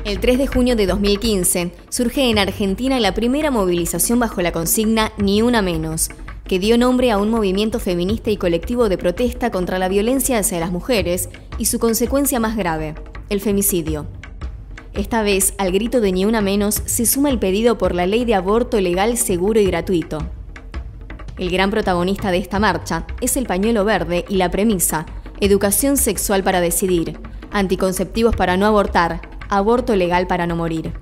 El 3 de junio de 2015 surge en Argentina la primera movilización bajo la consigna Ni una menos, que dio nombre a un movimiento feminista y colectivo de protesta contra la violencia hacia las mujeres y su consecuencia más grave, el femicidio. Esta vez, al grito de Ni una menos, se suma el pedido por la ley de aborto legal, seguro y gratuito. El gran protagonista de esta marcha es el pañuelo verde y la premisa: educación sexual para decidir, anticonceptivos para no abortar, aborto legal para no morir.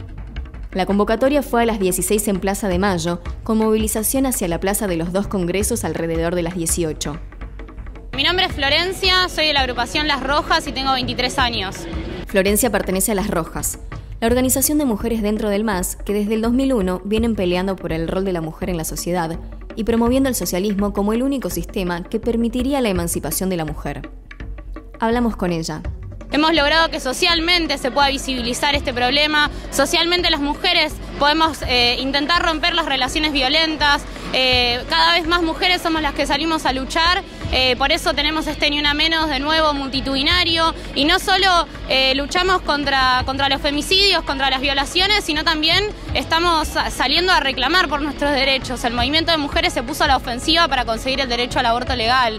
La convocatoria fue a las 16 en Plaza de Mayo, con movilización hacia la Plaza de los Dos Congresos alrededor de las 18. Mi nombre es Florencia, soy de la agrupación Las Rojas y tengo 23 años. Florencia pertenece a Las Rojas, la organización de mujeres dentro del MAS que desde el 2001 vienen peleando por el rol de la mujer en la sociedad y promoviendo el socialismo como el único sistema que permitiría la emancipación de la mujer. Hablamos con ella. Hemos logrado que socialmente se pueda visibilizar este problema. Socialmente las mujeres podemos intentar romper las relaciones violentas. Cada vez más mujeres somos las que salimos a luchar. Por eso tenemos este Ni una menos de nuevo multitudinario. Y no solo luchamos contra los femicidios, contra las violaciones, sino también estamos saliendo a reclamar por nuestros derechos. El movimiento de mujeres se puso a la ofensiva para conseguir el derecho al aborto legal.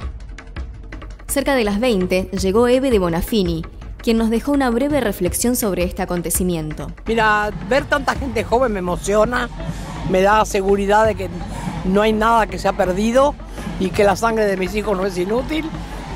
Cerca de las 20 llegó Eve de Bonafini, quien nos dejó una breve reflexión sobre este acontecimiento. Mira, ver tanta gente joven me emociona, me da seguridad de que no hay nada que se ha perdido y que la sangre de mis hijos no es inútil,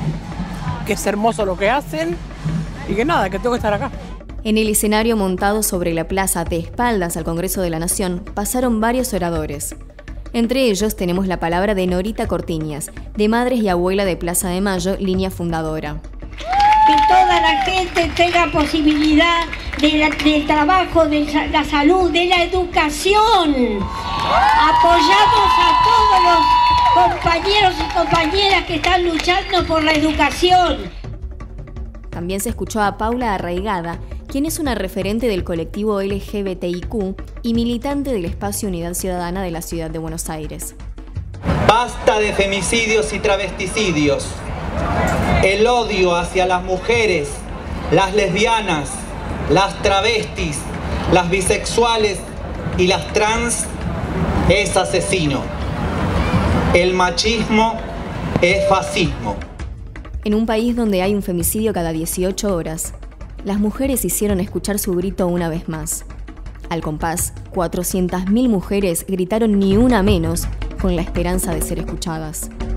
que es hermoso lo que hacen y que nada, que tengo que estar acá. En el escenario montado sobre la plaza de espaldas al Congreso de la Nación pasaron varios oradores. Entre ellos tenemos la palabra de Norita Cortiñas, de Madres y Abuela de Plaza de Mayo, línea fundadora. Que toda la gente tenga posibilidad del trabajo, de la salud, de la educación. Apoyamos a todos los compañeros y compañeras que están luchando por la educación. También se escuchó a Paula Arraigada, quien es una referente del colectivo LGBTIQ y militante del espacio Unidad Ciudadana de la Ciudad de Buenos Aires. Basta de femicidios y travesticidios. El odio hacia las mujeres, las lesbianas, las travestis, las bisexuales y las trans es asesino. El machismo es fascismo. En un país donde hay un femicidio cada 18 horas, las mujeres hicieron escuchar su grito una vez más. Al compás, 400.000 mujeres gritaron Ni una menos con la esperanza de ser escuchadas.